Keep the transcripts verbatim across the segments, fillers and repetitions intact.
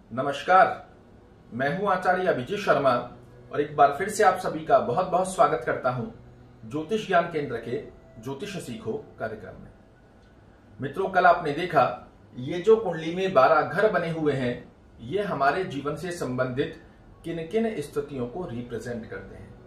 नमस्कार, मैं हूं आचार्य अभिजीत शर्मा और एक बार फिर से आप सभी का बहुत बहुत स्वागत करता हूं ज्योतिष ज्ञान केंद्र के ज्योतिष सीखो कार्यक्रम में। मित्रों, कल आपने देखा ये जो कुंडली में बारह घर बने हुए हैं, ये हमारे जीवन से संबंधित किन किन स्थितियों को रिप्रेजेंट करते हैं।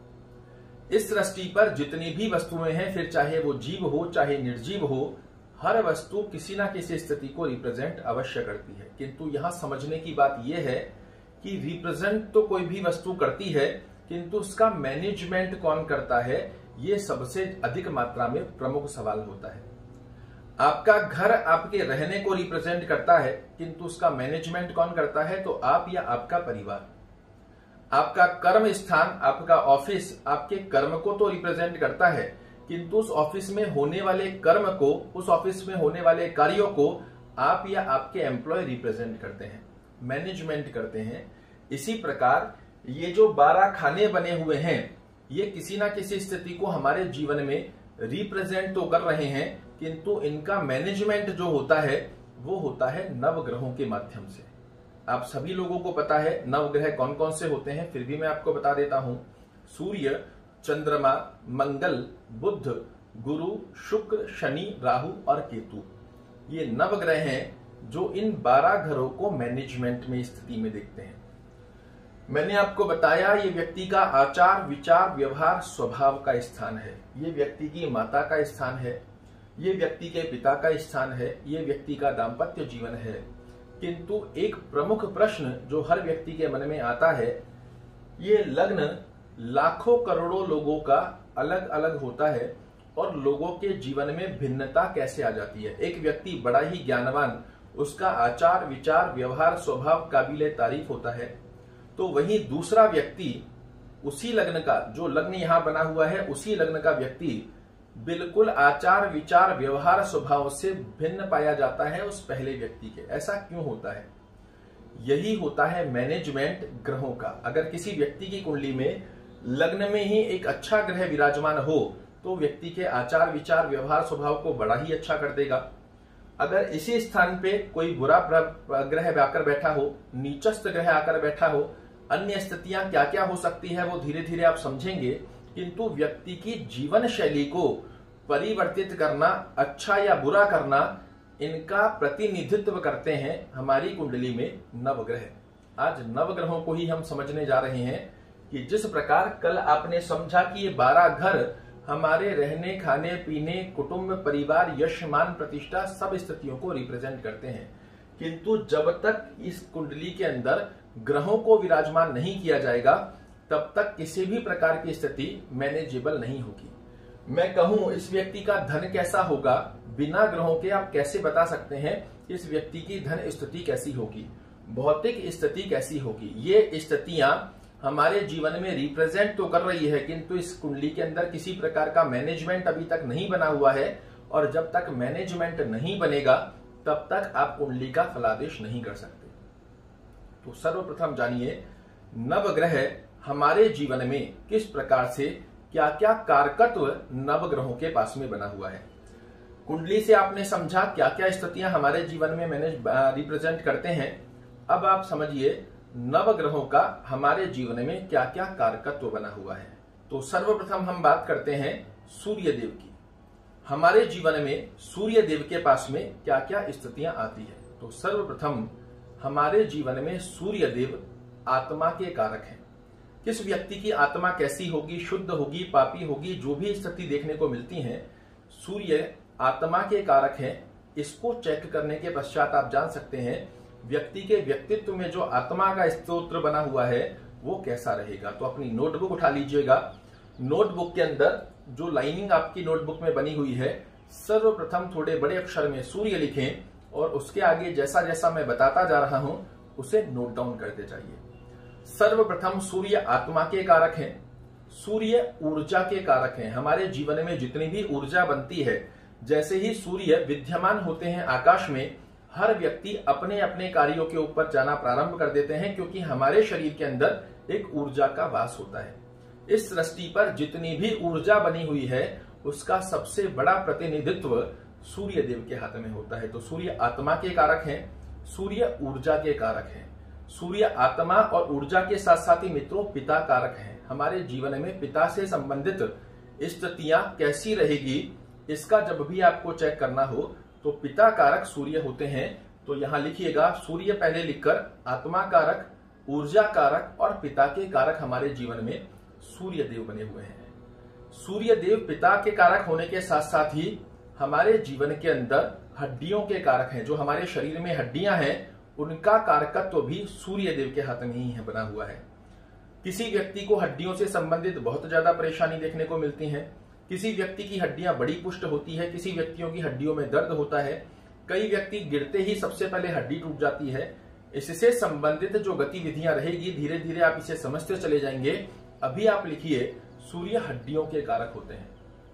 इस सृष्टि पर जितनी भी वस्तुएं हैं, फिर चाहे वो जीव हो चाहे निर्जीव हो, हर वस्तु किसी ना किसी स्थिति को रिप्रेजेंट अवश्य करती है। किंतु यहां समझने की बात यह है कि रिप्रेजेंट तो कोई भी वस्तु करती है, किंतु उसका मैनेजमेंट कौन करता है, यह सबसे अधिक मात्रा में प्रमुख सवाल होता है। आपका घर आपके रहने को रिप्रेजेंट करता है, किंतु उसका मैनेजमेंट कौन करता है, तो आप या आपका परिवार। आपका कर्म स्थान, आपका ऑफिस आपके कर्म को तो रिप्रेजेंट करता है, किंतु उस ऑफिस में होने वाले कर्म को, उस ऑफिस में होने वाले कार्यों को आप या आपके एम्प्लॉय रिप्रेजेंट करते हैं, मैनेजमेंट करते हैं। इसी प्रकार ये जो बारह खाने बने हुए हैं, ये किसी ना किसी स्थिति को हमारे जीवन में रिप्रेजेंट तो कर रहे हैं, किंतु इनका मैनेजमेंट जो होता है वो होता है नवग्रहों के माध्यम से। आप सभी लोगों को पता है नवग्रह कौन कौन से होते हैं, फिर भी मैं आपको बता देता हूं। सूर्य, चंद्रमा, मंगल, बुध, गुरु, शुक्र, शनि, राहु और केतु, ये नवग्रह हैं जो इन बारह घरों को मैनेजमेंट में स्थिति में देखते हैं। मैंने आपको बताया ये व्यक्ति का आचार, विचार, व्यवहार, स्वभाव का स्थान है, ये व्यक्ति की माता का स्थान है, ये व्यक्ति के पिता का स्थान है, ये व्यक्ति का दाम्पत्य जीवन है। किंतु एक प्रमुख प्रश्न जो हर व्यक्ति के मन में आता है, ये लग्न लाखों करोड़ों लोगों का अलग अलग होता है और लोगों के जीवन में भिन्नता कैसे आ जाती है। एक व्यक्ति बड़ा ही ज्ञानवान, उसका आचार, विचार, व्यवहार, स्वभाव काबिले तारीफ होता है, तो वहीं दूसरा व्यक्ति उसी लग्न का, जो लग्न यहां बना हुआ है, उसी लग्न का व्यक्ति बिल्कुल आचार, विचार, व्यवहार, स्वभाव से भिन्न पाया जाता है उस पहले व्यक्ति के। ऐसा क्यों होता है? यही होता है मैनेजमेंट ग्रहों का। अगर किसी व्यक्ति की कुंडली में लग्न में ही एक अच्छा ग्रह विराजमान हो तो व्यक्ति के आचार, विचार, व्यवहार, स्वभाव को बड़ा ही अच्छा कर देगा। अगर इसी स्थान पे कोई बुरा ग्रह आकर बैठा हो, नीचस्थ ग्रह आकर बैठा हो, अन्य स्थितियां क्या क्या हो सकती है वो धीरे धीरे आप समझेंगे। किंतु व्यक्ति की जीवन शैली को परिवर्तित करना, अच्छा या बुरा करना, इनका प्रतिनिधित्व करते हैं हमारी कुंडली में नवग्रह। आज नवग्रहों को ही हम समझने जा रहे हैं कि जिस प्रकार कल आपने समझा कि ये बारह घर हमारे रहने, खाने, पीने, कुटुंब, परिवार, यश, मान, प्रतिष्ठा सब स्थितियों को रिप्रेजेंट करते हैं, किंतु जब तक इस कुंडली के अंदर ग्रहों को विराजमान नहीं किया जाएगा तब तक किसी भी प्रकार की स्थिति मैनेजेबल नहीं होगी। मैं कहूं इस व्यक्ति का धन कैसा होगा, बिना ग्रहों के आप कैसे बता सकते हैं इस व्यक्ति की धन स्थिति कैसी होगी, भौतिक स्थिति कैसी होगी। ये स्थितियां हमारे जीवन में रिप्रेजेंट तो कर रही है, किंतु इस कुंडली के अंदर किसी प्रकार का मैनेजमेंट अभी तक नहीं बना हुआ है, और जब तक मैनेजमेंट नहीं बनेगा तब तक आप कुंडली का फलादेश नहीं कर सकते। तो सर्वप्रथम जानिए नवग्रह हमारे जीवन में किस प्रकार से, क्या क्या कारकत्व नवग्रहों के पास में बना हुआ है। कुंडली से आपने समझा क्या क्या स्थितियां हमारे जीवन में मैनेज रिप्रेजेंट करते हैं। अब आप समझिए नवग्रहों का हमारे जीवन में क्या क्या कारकत्व बना हुआ है। तो सर्वप्रथम हम बात करते हैं सूर्य देव की। हमारे जीवन में सूर्य देव के पास में क्या क्या स्थितियां आती है। तो सर्वप्रथम हमारे जीवन में सूर्य देव आत्मा के कारक हैं। किस व्यक्ति की आत्मा कैसी होगी, शुद्ध होगी, पापी होगी, जो भी स्थिति देखने को मिलती है, सूर्य आत्मा के कारक हैं। इसको चेक करने के पश्चात आप जान सकते हैं व्यक्ति के व्यक्तित्व में जो आत्मा का स्तोत्र बना हुआ है वो कैसा रहेगा। तो अपनी नोटबुक उठा लीजिएगा। नोटबुक के अंदर जो लाइनिंग आपकी नोटबुक में बनी हुई है, सर्वप्रथम थोड़े बड़े अक्षर में सूर्य लिखें और उसके आगे जैसा जैसा मैं बताता जा रहा हूं उसे नोट डाउन करते जाइए। सर्वप्रथम सूर्य आत्मा के कारक हैं, सूर्य ऊर्जा के कारक हैं। हमारे जीवन में जितनी भी ऊर्जा बनती है, जैसे ही सूर्य विद्यमान होते हैं आकाश में, हर व्यक्ति अपने अपने कार्यों के ऊपर जाना प्रारंभ कर देते हैं, क्योंकि हमारे शरीर के अंदर एक ऊर्जा का वास होता है। इस सृष्टि पर जितनी भी ऊर्जा बनी हुई है उसका सबसे बड़ा प्रतिनिधित्व सूर्य देव के हाथ में होता है। तो सूर्य आत्मा के कारक हैं, सूर्य ऊर्जा के कारक हैं। सूर्य आत्मा और ऊर्जा के साथ साथ ही मित्रों पिता कारक है। हमारे जीवन में पिता से संबंधित स्थितियां कैसी रहेगी, इसका जब भी आपको चेक करना हो तो पिता कारक सूर्य होते हैं। तो यहां लिखिएगा सूर्य पहले लिखकर, आत्मा कारक, ऊर्जा कारक और पिता के कारक हमारे जीवन में सूर्य देव बने हुए हैं। सूर्य देव पिता के कारक होने के साथ साथ ही हमारे जीवन के अंदर हड्डियों के कारक हैं। जो हमारे शरीर में हड्डियां हैं उनका कारकत्व तो भी सूर्य देव के हाथ में ही है बना हुआ है। किसी व्यक्ति को हड्डियों से संबंधित बहुत ज्यादा परेशानी देखने को मिलती है। किसी व्यक्ति की हड्डियां बड़ी पुष्ट होती है, किसी व्यक्तियों की हड्डियों में दर्द होता है, कई व्यक्ति गिरते ही सबसे पहले हड्डी टूट जाती है। इससे संबंधित जो गतिविधियां रहेगी धीरे धीरे आप इसे समझते चले जाएंगे। अभी आप लिखिए सूर्य हड्डियों के कारक होते हैं।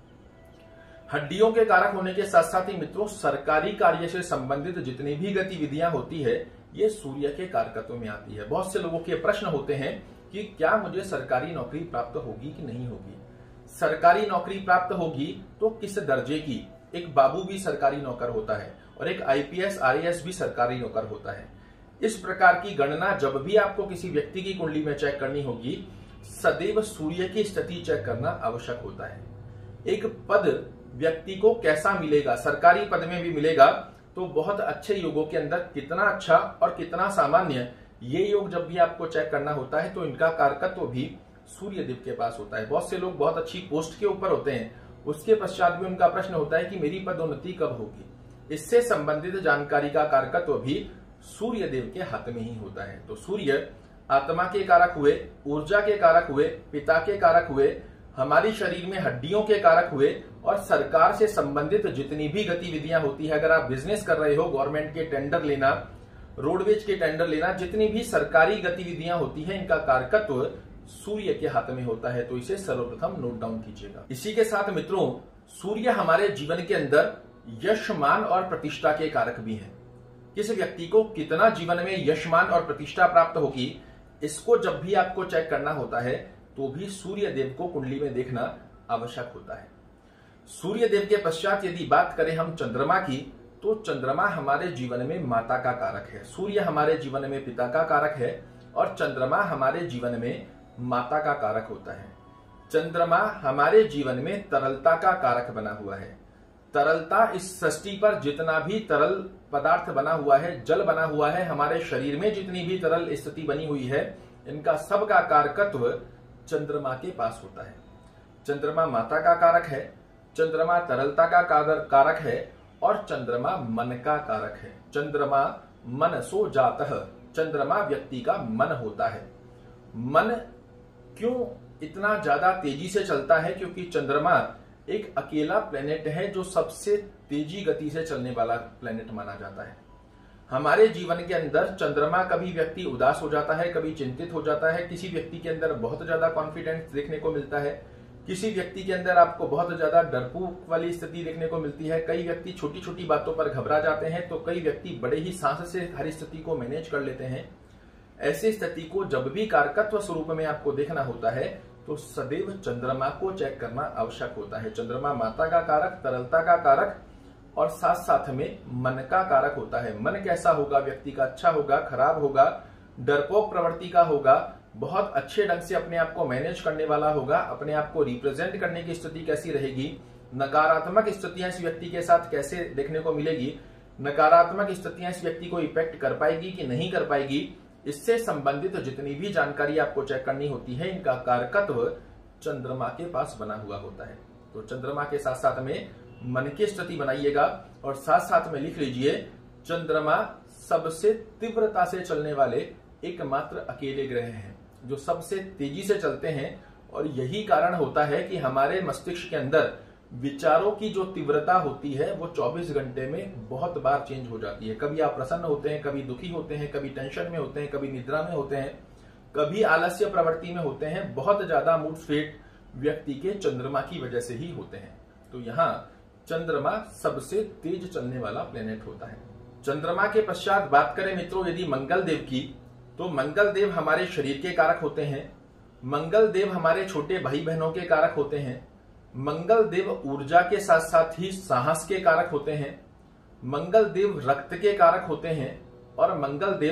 हड्डियों के कारक होने के साथ साथ ही मित्रों सरकारी कार्य से संबंधित जितनी भी गतिविधियां होती है ये सूर्य के कारकत्व में आती है। बहुत से लोगों के प्रश्न होते हैं कि क्या मुझे सरकारी नौकरी प्राप्त होगी कि नहीं होगी। सरकारी नौकरी प्राप्त होगी तो किस दर्जे की। एक बाबू भी सरकारी नौकर होता है और एक आईपीएस आईएएस भी सरकारी नौकर होता है। इस प्रकार की गणना जब भी आपको किसी व्यक्ति की कुंडली में चेक करनी होगी सदैव सूर्य की स्थिति चेक करना आवश्यक होता है। एक पद व्यक्ति को कैसा मिलेगा, सरकारी पद में भी मिलेगा तो बहुत अच्छे योगों के अंदर कितना अच्छा और कितना सामान्य, ये योग जब भी आपको चेक करना होता है तो इनका कारकत्व तो भी सूर्य देव के पास होता है। बहुत से लोग बहुत अच्छी पोस्ट के ऊपर होते हैं, उसके पश्चात भी उनका प्रश्न होता है कि मेरी पदोन्नति कब होगी। इससे संबंधित जानकारी का कारकत्व तो भी सूर्य देव के हाथ में ही होता है। तो सूर्य आत्मा के कारक हुए, ऊर्जा के कारक हुए, पिता के कारक हुए, हमारी शरीर में हड्डियों के कारक हुए और सरकार से संबंधित जितनी भी गतिविधियां होती है। अगर आप बिजनेस कर रहे हो, गवर्नमेंट के टेंडर लेना, रोडवेज के टेंडर लेना, जितनी भी सरकारी गतिविधियां होती है इनका कारकत्व सूर्य के हाथ में होता है। तो इसे सर्वप्रथम नोट डाउन कीजिएगा। इसी के साथ मित्रों सूर्य हमारे जीवन के अंदर यश, मान और प्रतिष्ठा के कारक भी हैं। किस व्यक्ति को कितना जीवन में यश, मान और प्रतिष्ठा प्राप्त होगी इसको जब भी आपको चेक करना होता है तो भी सूर्य देव को कुंडली में देखना आवश्यक होता है। सूर्य देव के पश्चात यदि बात करें हम चंद्रमा की तो चंद्रमा हमारे जीवन में माता का कारक है। सूर्य हमारे जीवन में पिता का कारक है और चंद्रमा हमारे जीवन में माता का कारक होता है। चंद्रमा हमारे जीवन में तरलता का कारक बना हुआ है। तरलता इस सृष्टि पर जितना भी तरल पदार्थ बना हुआ है, जल बना हुआ है, हमारे शरीर में जितनी भी तरल स्थिति बनी हुई है इनका सब का कारकत्व चंद्रमा के पास होता है। चंद्रमा माता का कारक है, चंद्रमा तरलता का कारक है और चंद्रमा मन का कारक है। चंद्रमा मनसो जातः, चंद्रमा व्यक्ति का मन होता है। मन क्यों इतना ज्यादा तेजी से चलता है? क्योंकि चंद्रमा एक अकेला प्लेनेट है जो सबसे तेजी गति से चलने वाला प्लेनेट माना जाता है। हमारे जीवन के अंदर चंद्रमा, कभी व्यक्ति उदास हो जाता है, कभी चिंतित हो जाता है, किसी व्यक्ति के अंदर बहुत ज्यादा कॉन्फिडेंस देखने को मिलता है, किसी व्यक्ति के अंदर आपको बहुत ज्यादा डरपोक वाली स्थिति देखने को मिलती है। कई व्यक्ति छोटी छोटी बातों पर घबरा जाते हैं तो कई व्यक्ति बड़े ही सांस से हर स्थिति को मैनेज कर लेते हैं। ऐसी स्थिति को जब भी कारकत्व स्वरूप में आपको देखना होता है तो सदैव चंद्रमा को चेक करना आवश्यक होता है। चंद्रमा माता का कारक, तरलता का कारक और साथ साथ में मन का कारक होता है। मन कैसा होगा व्यक्ति का? अच्छा होगा, खराब होगा, डरपोक प्रवृत्ति का होगा, बहुत अच्छे ढंग से अपने आप को मैनेज करने वाला होगा, अपने आप को रिप्रेजेंट करने की स्थिति कैसी रहेगी, नकारात्मक स्थितियां इस व्यक्ति के साथ कैसे देखने को मिलेगी, नकारात्मक स्थितियां इस व्यक्ति को इफेक्ट कर पाएगी कि नहीं कर पाएगी, इससे संबंधित जितनी भी जानकारी आपको चेक करनी होती है इनका कारकत्व चंद्रमा के पास बना हुआ होता है। तो चंद्रमा के साथ साथ में मन की स्थिति बनाइएगा और साथ साथ में लिख लीजिए चंद्रमा सबसे तीव्रता से चलने वाले एकमात्र अकेले ग्रह हैं जो सबसे तेजी से चलते हैं। और यही कारण होता है कि हमारे मस्तिष्क के अंदर विचारों की जो तीव्रता होती है वो चौबीस घंटे में बहुत बार चेंज हो जाती है। कभी आप प्रसन्न होते हैं, कभी दुखी होते हैं, कभी टेंशन में होते हैं, कभी निद्रा में होते हैं, कभी आलस्य प्रवृत्ति में होते हैं। बहुत ज्यादा मूड स्विंग व्यक्ति के चंद्रमा की वजह से ही होते हैं। तो यहाँ चंद्रमा सबसे तेज चलने वाला प्लेनेट होता है। चंद्रमा के पश्चात बात करें मित्रों यदि मंगल देव की, तो मंगल देव हमारे शरीर के कारक होते हैं। मंगल देव हमारे छोटे भाई बहनों के कारक होते हैं। मंगल देव ऊर्जा के साथ साथ ही साहस के कारक होते हैं। मंगल देव रक्त के कारक होते हैं और मंगल देव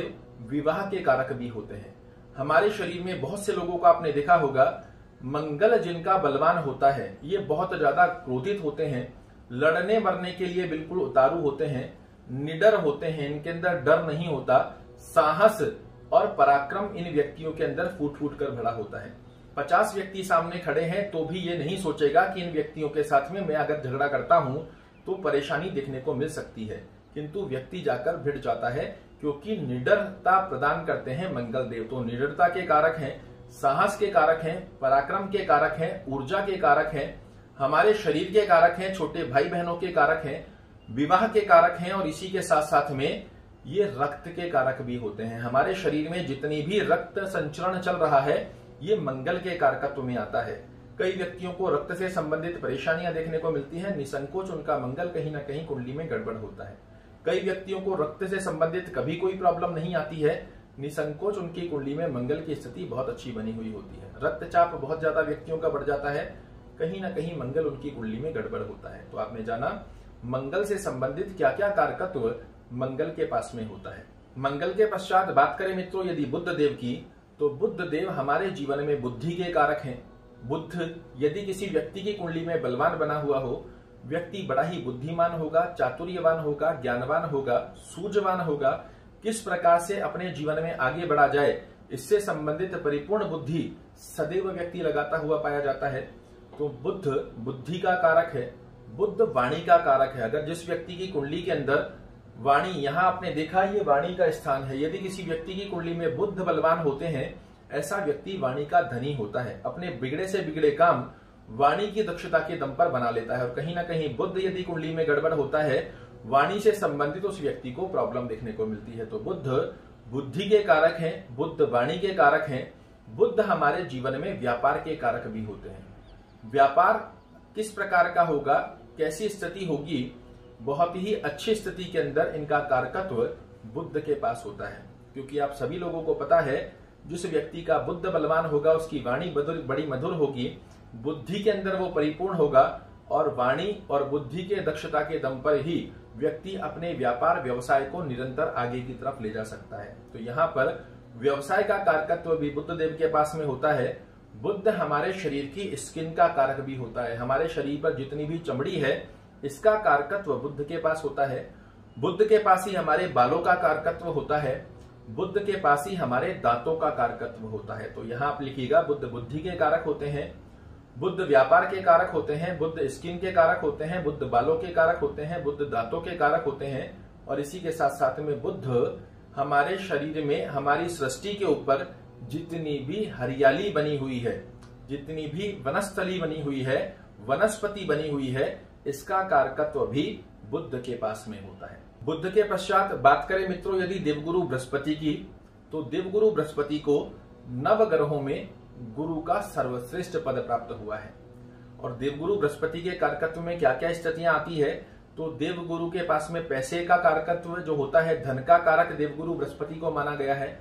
विवाह के कारक भी होते हैं। हमारे शरीर में बहुत से लोगों को आपने देखा होगा, मंगल जिनका बलवान होता है, ये बहुत ज्यादा क्रोधित होते हैं, लड़ने मरने के लिए बिल्कुल उतारू होते हैं, निडर होते हैं, इनके अंदर डर नहीं होता, साहस और पराक्रम इन व्यक्तियों के अंदर फूट फूट कर भरा होता है। पचास व्यक्ति सामने खड़े हैं तो भी ये नहीं सोचेगा कि इन व्यक्तियों के साथ में मैं अगर झगड़ा करता हूं तो परेशानी देखने को मिल सकती है, किंतु व्यक्ति जाकर भिड़ जाता है, क्योंकि निडरता प्रदान करते हैं मंगल देव। तो निडरता के कारक हैं, साहस के कारक हैं, पराक्रम के कारक हैं, ऊर्जा के कारक हैं, हमारे शरीर के कारक हैं, छोटे भाई बहनों के कारक हैं, विवाह के कारक हैं, और इसी के साथ साथ में ये रक्त के कारक भी होते हैं। हमारे शरीर में जितनी भी रक्त संचरण चल रहा है ये मंगल के कारकत्व में आता है। कई व्यक्तियों को रक्त से संबंधित परेशानियां देखने को मिलती हैं, निसंकोच उनका मंगल कहीं ना कहीं कुंडली में गड़बड़ होता है। कई व्यक्तियों को रक्त से संबंधित कभी कोई प्रॉब्लम नहीं आती है, निसंकोच उनकी कुंडली में मंगल की स्थिति बहुत अच्छी बनी हुई होती है। रक्तचाप बहुत ज्यादा व्यक्तियों का बढ़ जाता है, कहीं ना कहीं मंगल उनकी कुंडली में गड़बड़ होता है। तो आपने जाना मंगल से संबंधित क्या क्या कारकत्व मंगल के पास में होता है। मंगल के पश्चात बात करें मित्रों यदि बुध देव की, तो बुध देव हमारे जीवन में बुद्धि के कारक हैं। बुध यदि किसी व्यक्ति की कुंडली में बलवान बना हुआ हो, व्यक्ति बड़ा ही बुद्धिमान होगा, चातुर्यवान होगा, ज्ञानवान होगा, सूझवान होगा, किस प्रकार से अपने जीवन में आगे बढ़ा जाए इससे संबंधित परिपूर्ण बुद्धि सदैव व्यक्ति लगाता हुआ पाया जाता है। तो बुध बुद्धि का कारक है, बुध वाणी का कारक है। अगर जिस व्यक्ति की कुंडली के अंदर वाणी, यहां आपने देखा ये वाणी का स्थान है, यदि किसी व्यक्ति की कुंडली में बुध बलवान होते हैं, ऐसा व्यक्ति वाणी का धनी होता है, अपने बिगड़े से बिगड़े काम वाणी की दक्षता के दम पर बना लेता है। और कहीं ना कहीं बुध यदि कुंडली में गड़बड़ होता है, वाणी से संबंधित उस व्यक्ति को प्रॉब्लम देखने को मिलती है। तो बुध बुद्धि के कारक हैं, बुध वाणी के कारक हैं। बुध हमारे जीवन में व्यापार के कारक भी होते हैं। व्यापार किस प्रकार का होगा, कैसी स्थिति होगी, बहुत ही अच्छी स्थिति के अंदर इनका कारकत्व बुध के पास होता है। क्योंकि आप सभी लोगों को पता है जिस व्यक्ति का बुध बलवान होगा उसकी वाणी बड़ी मधुर होगी, बुद्धि के अंदर वो परिपूर्ण होगा, और वाणी और बुद्धि के दक्षता के दम पर ही व्यक्ति अपने व्यापार व्यवसाय को निरंतर आगे की तरफ ले जा सकता है। तो यहाँ पर व्यवसाय का कारकत्व भी बुध देव के पास में होता है। बुध हमारे शरीर की स्किन का कारक भी होता है। हमारे शरीर पर जितनी भी चमड़ी है इसका कारकत्व बुध के पास होता है। बुध के पास ही हमारे बालों का कारकत्व होता है, बुध के पास ही हमारे दांतों का कारकत्व होता है। तो यहाँ आप लिखिएगा बुध बुद्धि के कारक होते हैं, बुध व्यापार के कारक होते हैं, बुध स्किन के कारक होते हैं, बुध बालों के कारक होते हैं, बुध दांतों के कारक होते हैं। और इसी के साथ साथ में बुध हमारे शरीर में, हमारी सृष्टि के ऊपर जितनी भी हरियाली बनी हुई है, जितनी भी वनस्थली बनी हुई है, वनस्पति बनी हुई है, इसका कारकत्व भी बुध के पास में होता है। बुध के पश्चात बात करें मित्रों यदि देवगुरु बृहस्पति की, तो देवगुरु बृहस्पति को नव ग्रहों में गुरु का सर्वश्रेष्ठ पद प्राप्त हुआ है। और देवगुरु बृहस्पति के कारकत्व में क्या क्या स्थितियां आती है, तो देवगुरु के पास में पैसे का कारकत्व जो होता है, धन का कारक देवगुरु बृहस्पति को माना गया है।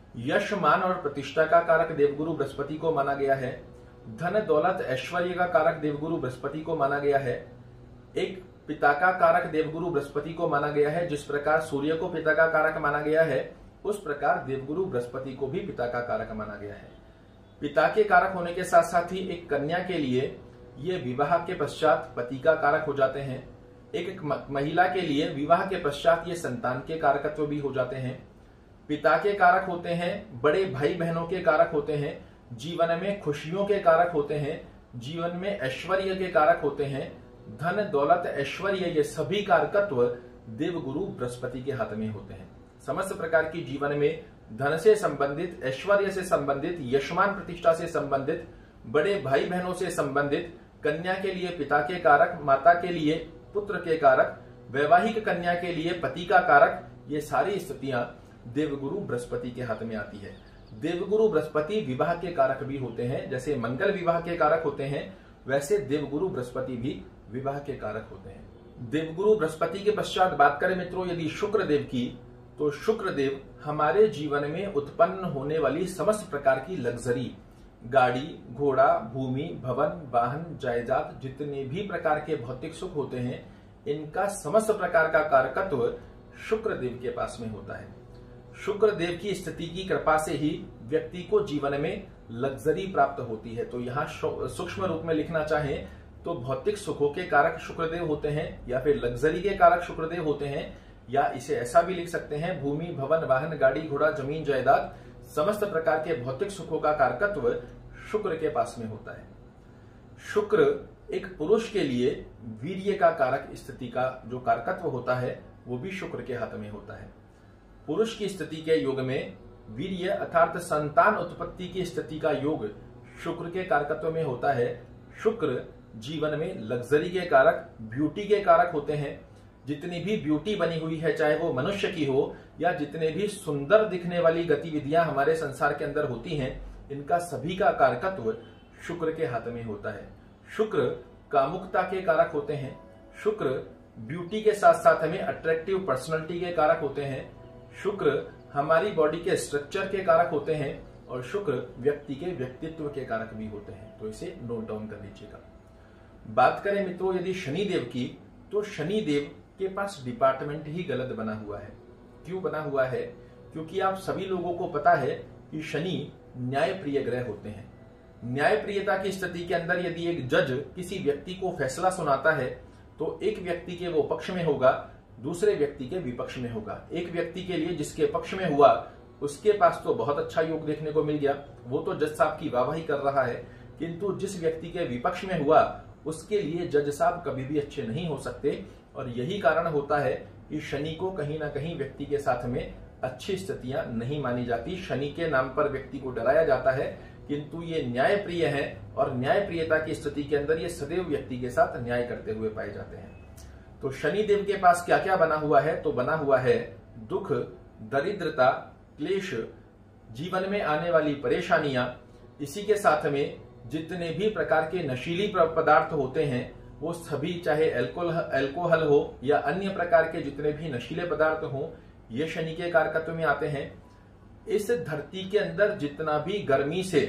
यश मान और प्रतिष्ठा का कारक देवगुरु बृहस्पति को माना गया है। धन दौलत ऐश्वर्य का कारक देवगुरु बृहस्पति को माना गया है। एक पिता का कारक देवगुरु बृहस्पति को माना गया है। जिस प्रकार सूर्य को पिता का कारक माना गया है, उस प्रकार देवगुरु बृहस्पति को भी पिता का कारक माना गया है। पिता के कारक होने के साथ साथ ही एक कन्या के लिए ये विवाह के पश्चात पति का कारक हो जाते हैं। एक महिला के लिए विवाह के पश्चात ये संतान के कारकत्व भी हो जाते हैं। पिता के कारक होते हैं, बड़े भाई बहनों के कारक होते हैं, जीवन में खुशियों के कारक होते हैं, जीवन में ऐश्वर्य के कारक होते हैं। धन दौलत ऐश्वर्य ये सभी कारकत्व देवगुरु बृहस्पति के हाथ में होते हैं। समस्त प्रकार की जीवन में धन से संबंधित, ऐश्वर्य से संबंधित, यशमान प्रतिष्ठा से संबंधित, बड़े भाई बहनों से संबंधित, कन्या के लिए पिता के कारक, माता के लिए पुत्र के कारक, वैवाहिक कन्या के लिए पति का कारक, ये सारी स्थितियां देवगुरु बृहस्पति के हाथ में आती है। देवगुरु बृहस्पति विवाह के कारक भी होते हैं। जैसे मंगल विवाह के कारक होते हैं, वैसे देवगुरु बृहस्पति भी विवाह के कारक होते हैं। देवगुरु बृहस्पति के पश्चात बात करें मित्रों यदि शुक्र देव की, तो शुक्र देव हमारे जीवन में उत्पन्न होने वाली समस्त प्रकार की लग्जरी, गाड़ी, घोड़ा, भूमि, भवन, वाहन, जायदाद, जितने भी प्रकार के भौतिक सुख होते हैं, इनका समस्त प्रकार का कारकत्व शुक्र देव के पास में होता है। शुक्र देव की स्थिति की कृपा से ही व्यक्ति को जीवन में लग्जरी प्राप्त होती है। तो यहाँ सूक्ष्म रूप में लिखना चाहें तो भौतिक सुखों के कारक शुक्रदेव होते हैं, या फिर लग्जरी के कारक शुक्रदेव होते हैं, या इसे ऐसा भी लिख सकते हैं भूमि, भवन, वाहन, गाड़ी, घोड़ा, जमीन, जायदाद, समस्त प्रकार के भौतिक सुखों का कारकत्व शुक्र के पास में होता है। शुक्र एक पुरुष के लिए वीर्य का कारक स्थिति का जो कारकत्व होता है वो भी शुक्र के हाथ में होता है। पुरुष की स्थिति के योग में वीर्य अर्थात संतान उत्पत्ति की स्थिति का योग शुक्र के कारकत्व में होता है। शुक्र जीवन में लग्जरी के कारक, ब्यूटी के कारक होते हैं। जितनी भी ब्यूटी बनी हुई है, चाहे वो मनुष्य की हो या जितने भी सुंदर दिखने वाली गतिविधियां हमारे संसार के अंदर होती हैं, इनका सभी का कारकत्व शुक्र के हाथ में होता है। शुक्र कामुकता के कारक होते हैं। शुक्र ब्यूटी के साथ साथ हमें अट्रैक्टिव पर्सनैलिटी के कारक होते हैं। शुक्र हमारी बॉडी के स्ट्रक्चर के कारक होते हैं और शुक्र व्यक्ति के व्यक्तित्व के कारक भी होते हैं। तो इसे नोट डाउन कर लीजिएगा। बात करें मित्रों यदि शनि देव की, तो शनि देव के पास डिपार्टमेंट ही गलत बना हुआ है। क्यों बना हुआ है? क्योंकि आप सभी लोगों को पता है कि शनि न्याय प्रिय ग्रह होते हैं। न्याय प्रियता की स्थिति के अंदर यदि एक जज किसी व्यक्ति को फैसला सुनाता है तो एक व्यक्ति के वो पक्ष में होगा, दूसरे व्यक्ति के विपक्ष में होगा। एक व्यक्ति के लिए जिसके पक्ष में हुआ उसके पास तो बहुत अच्छा योग देखने को मिल गया, वो तो जज साहब की वाहवाही कर रहा है, किंतु जिस व्यक्ति के विपक्ष में हुआ उसके लिए जज साहब कभी भी अच्छे नहीं हो सकते। और यही कारण होता है कि शनि को कहीं ना कहीं व्यक्ति के साथ में अच्छी स्थितियां नहीं मानी जाती। शनि के नाम पर व्यक्ति को डराया जाता है, किंतु ये न्याय प्रिय है और न्याय प्रियता की स्थिति के अंदर ये सदैव व्यक्ति के साथ न्याय करते हुए पाए जाते हैं। तो शनि देव के पास क्या क्या बना हुआ है? तो बना हुआ है दुख, दरिद्रता, क्लेश, जीवन में आने वाली परेशानियां। इसी के साथ में जितने भी प्रकार के नशीली पदार्थ होते हैं वो सभी, चाहे एल्कोहल एल्कोहल हो या अन्य प्रकार के जितने भी नशीले पदार्थ हों, ये शनि के कारकत्व में आते हैं। इस धरती के अंदर जितना भी गर्मी से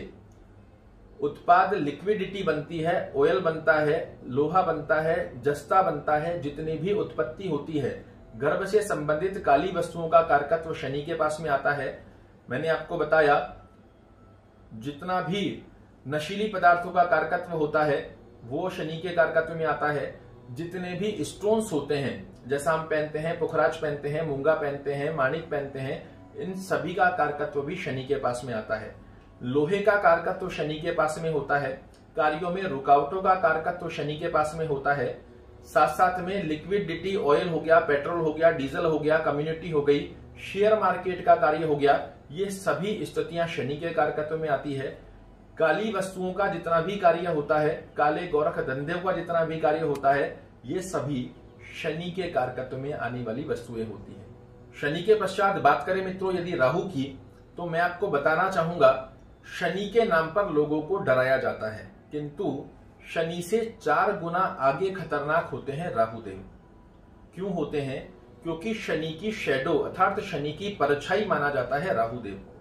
उत्पाद लिक्विडिटी बनती है, ऑयल बनता है, लोहा बनता है, जस्ता बनता है, जितनी भी उत्पत्ति होती है, गर्भ से संबंधित काली वस्तुओं का कारकत्व शनि के पास में आता है। मैंने आपको बताया जितना भी नशीली पदार्थों का कारकत्व होता है वो शनि के कारकत्व में आता है। जितने भी स्टोन्स होते हैं, जैसा हम पहनते हैं, पुखराज पहनते हैं, मूंगा पहनते हैं, माणिक पहनते हैं, इन सभी का कारकत्व भी शनि के पास में आता है। लोहे का कारकत्व शनि के पास में होता है। कार्यों में रुकावटों का कारकत्व शनि के पास में होता है। साथ साथ में लिक्विडिटी, ऑयल हो गया, पेट्रोल हो गया, डीजल हो गया, कम्युनिटी हो गई, शेयर मार्केट का कार्य हो गया, ये सभी स्थितियां शनि के कारकत्व में आती है। काली वस्तुओं का जितना भी कार्य होता है, काले गोरख धंधे का जितना भी कार्य होता है, ये सभी शनि के कारकत्व में आने वाली वस्तुएं होती हैं। शनि के पश्चात बात करें मित्रों यदि राहु की, तो मैं आपको बताना चाहूंगा शनि के नाम पर लोगों को डराया जाता है, किंतु शनि से चार गुना आगे खतरनाक होते हैं राहुदेव। क्यों होते हैं? क्योंकि शनि की शैडो अर्थात शनि की परछाई माना जाता है राहुदेव को।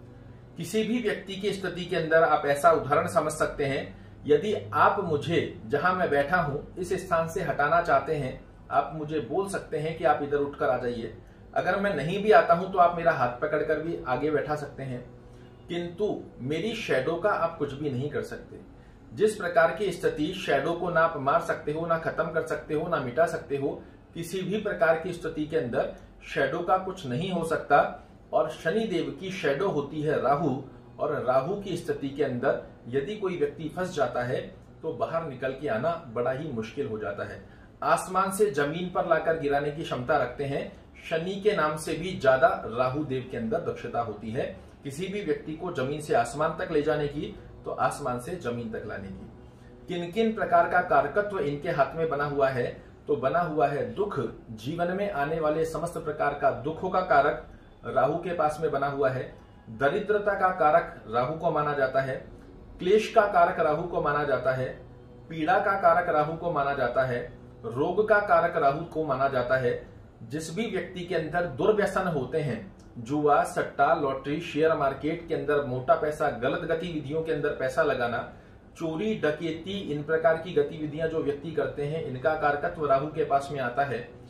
किसी भी व्यक्ति की स्थिति के अंदर आप ऐसा उदाहरण समझ सकते हैं, यदि आप मुझे जहां मैं बैठा हूं इस स्थान से हटाना चाहते हैं, आप मुझे बोल सकते हैं कि आप इधर उठकर आ जाइए। अगर मैं नहीं भी आता हूं तो आप मेरा हाथ पकड़कर भी आगे बैठा सकते हैं, किंतु मेरी शैडो का आप कुछ भी नहीं कर सकते। जिस प्रकार की स्थिति शैडो को ना आप मार सकते हो, ना खत्म कर सकते हो, ना मिटा सकते हो, किसी भी प्रकार की स्थिति के अंदर शैडो का कुछ नहीं हो सकता। और शनि देव की शैडो होती है राहु, और राहु की स्थिति के अंदर यदि कोई व्यक्ति फंस जाता है तो बाहर निकल के आना बड़ा ही मुश्किल हो जाता है। आसमान से जमीन पर लाकर गिराने की क्षमता रखते हैं। शनि के नाम से भी ज्यादा राहु देव के अंदर दक्षता होती है, किसी भी व्यक्ति को जमीन से आसमान तक ले जाने की तो आसमान से जमीन तक लाने की। किन किन प्रकार का कारकत्व इनके हाथ में बना हुआ है? तो बना हुआ है दुख, जीवन में आने वाले समस्त प्रकार का दुखों का कारक राहु के पास में बना हुआ है। दरिद्रता का कारक राहु को माना जाता है। क्लेश का कारक राहु को माना जाता है। पीड़ा का कारक राहु को माना जाता है। रोग का कारक राहु को माना जाता है। जिस भी व्यक्ति के अंदर दुर्व्यसन होते हैं, जुआ, सट्टा, लॉटरी, शेयर मार्केट के अंदर मोटा पैसा, गलत गतिविधियों के अंदर पैसा लगाना, चोरी, डकैती, इन प्रकार की गतिविधियां जो व्यक्ति करते हैं, इनका कारकत्व राहु के पास में आता है।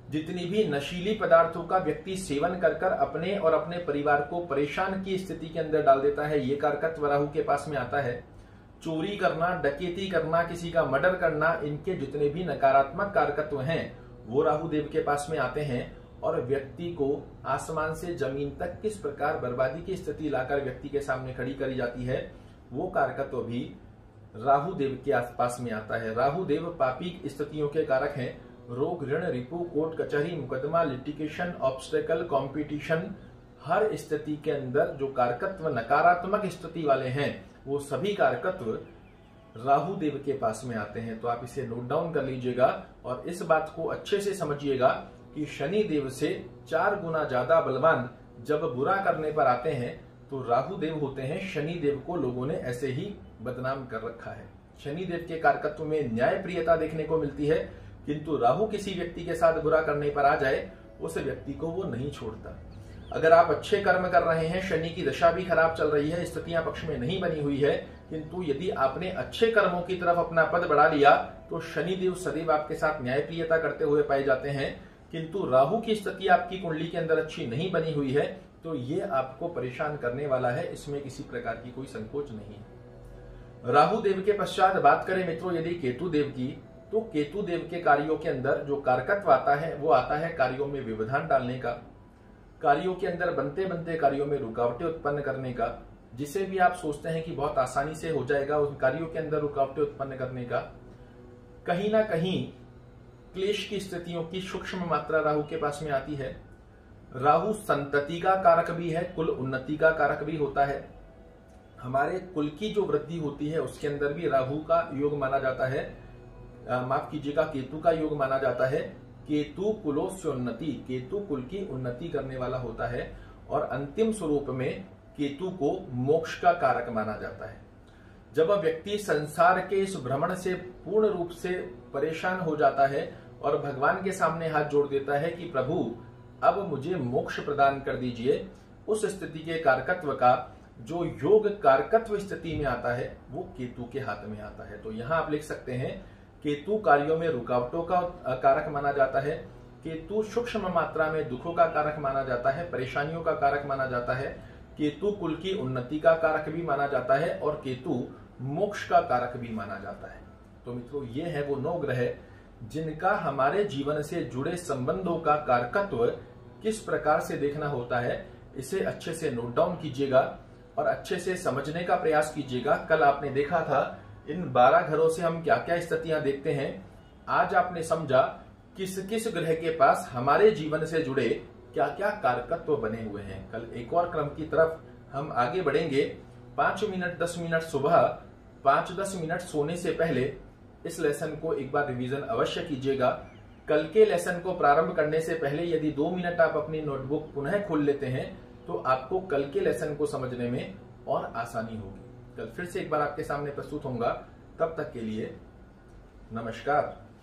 जितनी भी नशीली पदार्थों का व्यक्ति सेवन कर कर अपने और अपने परिवार को परेशान की स्थिति के अंदर डाल देता है, ये कारकत्व राहु के पास में आता है। चोरी करना, डकैती करना, किसी का मर्डर करना, इनके जितने भी नकारात्मक कारकत्व हैं वो राहु देव के पास में आते हैं। और व्यक्ति को आसमान से जमीन तक किस प्रकार बर्बादी की स्थिति लाकर व्यक्ति के सामने खड़ी करी जाती है, वो कारकत्व भी राहु देव के आसपास में आता है। राहु देव पापी स्थितियों के कारक हैं। रोग, ऋण, रिपु, कोर्ट कचहरी, मुकदमा, लिटिगेशन, ऑब्स्टेकल, कंपटीशन, हर स्थिति के अंदर जो कारकत्व नकारात्मक स्थिति वाले हैं वो सभी कारकत्व राहु देव के पास में आते हैं। तो आप इसे नोट डाउन कर लीजिएगा और इस बात को अच्छे से समझिएगा कि शनि देव से चार गुना ज्यादा बलवान जब बुरा करने पर आते हैं तो राहु देव होते हैं। शनि देव को लोगों ने ऐसे ही बदनाम कर रखा है। शनि देव के कारकत्व में न्याय प्रियता देखने को मिलती है, किंतु राहु किसी व्यक्ति के साथ बुरा करने पर आ जाए उस व्यक्ति को वो नहीं छोड़ता। अगर आप अच्छे कर्म कर रहे हैं, शनि की दशा भी खराब चल रही है, स्थितियां पक्ष में नहीं बनी हुई है, किंतु यदि आपने अच्छे कर्मों की तरफ अपना पद बढ़ा लिया तो शनि देव सदैव आपके साथ न्यायप्रियता करते हुए पाए जाते हैं। किंतु राहु की स्थिति आपकी कुंडली के अंदर अच्छी नहीं बनी हुई है तो ये आपको परेशान करने वाला है, इसमें किसी प्रकार की कोई संकोच नहीं है। राहु देव के पश्चात बात करें मित्रों यदि केतु देव की, तो केतु देव के कार्यों के अंदर जो कारकत्व आता है वो आता है कार्यों में व्यवधान डालने का, कार्यों के अंदर बनते बनते कार्यों में रुकावटें उत्पन्न करने का। जिसे भी आप सोचते हैं कि बहुत आसानी से हो जाएगा उन कार्यों के अंदर रुकावटें उत्पन्न करने का। कहीं ना कहीं क्लेश की स्थितियों की सूक्ष्म मात्रा राहु के पास में आती है। राहु संतति का कारक भी है, कुल उन्नति का कारक भी होता है। हमारे कुल की जो वृद्धि होती है उसके अंदर भी राहु का योग माना जाता है, माफ कीजिएगा केतु का योग माना जाता है। केतु कुलोस्योन्नति, केतु कुल की उन्नति करने वाला होता है और अंतिम स्वरूप में केतु को मोक्ष का कारक माना जाता है। जब व्यक्ति संसार के इस भ्रमण से पूर्ण रूप से परेशान हो जाता है और भगवान के सामने हाथ जोड़ देता है कि प्रभु अब मुझे मोक्ष प्रदान कर दीजिए, उस स्थिति के कारकत्व का जो योग कारकत्व स्थिति में आता है वो केतु के हाथ में आता है। तो यहां आप लिख सकते हैं केतु कार्यों में रुकावटों का कारक माना जाता है, केतु सूक्ष्म मात्रा में दुखों का कारक माना जाता है, परेशानियों का कारक माना जाता है, केतु कुल की उन्नति का कारक भी माना जाता है और केतु मोक्ष का कारक भी माना जाता है। तो मित्रों ये है वो नौ ग्रह जिनका हमारे जीवन से जुड़े संबंधों का कारकत्व किस प्रकार से देखना होता है, इसे अच्छे से नोट डाउन कीजिएगा और अच्छे से समझने का प्रयास कीजिएगा। कल आपने देखा था इन बारह घरों से हम क्या क्या स्थितियां देखते हैं, आज आपने समझा किस किस ग्रह के पास हमारे जीवन से जुड़े क्या क्या कारकत्व बने हुए हैं। कल एक और क्रम की तरफ हम आगे बढ़ेंगे। पांच मिनट दस मिनट सुबह, पांच दस मिनट सोने से पहले इस लेसन को एक बार रिवीजन अवश्य कीजिएगा। कल के लेसन को प्रारंभ करने से पहले यदि दो मिनट आप अपनी नोटबुक पुनः खोल लेते हैं तो आपको कल के लेसन को समझने में और आसानी होगी। कल फिर से एक बार आपके सामने प्रस्तुत होऊंगा, तब तक के लिए नमस्कार।